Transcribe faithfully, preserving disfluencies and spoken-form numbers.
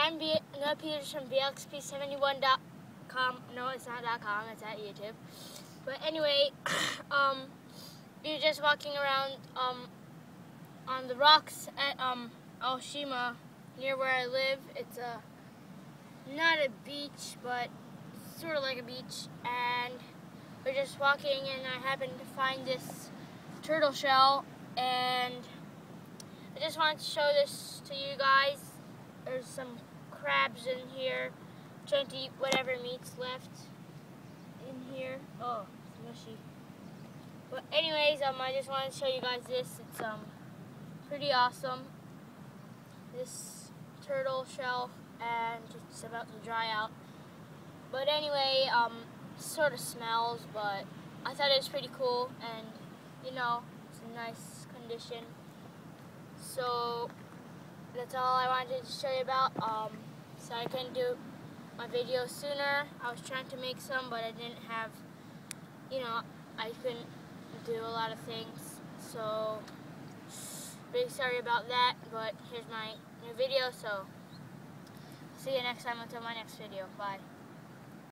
I'm B Noah Peters from B X P seventy-one dot com. No, it's not .com. It's at YouTube. But anyway, um, we're just walking around um, on the rocks at um, Aoshima, near where I live. It's a not a beach, but sort of like a beach. And we're just walking, and I happened to find this turtle shell, and I just wanted to show this to you guys. There's some crabs in here, trying to eat whatever meat's left in here. Oh, it's mushy. But anyways, um, I just wanted to show you guys this. It's um pretty awesome. This turtle shell, and it's about to dry out. But anyway, um, it sort of smells, but I thought it was pretty cool, and you know, it's in nice condition. So that's all I wanted to show you about. Um, so I couldn't do my video sooner. I was trying to make some, but I didn't have, you know, I couldn't do a lot of things. So really sorry about that, but here's my new video. So see you next time until my next video. Bye.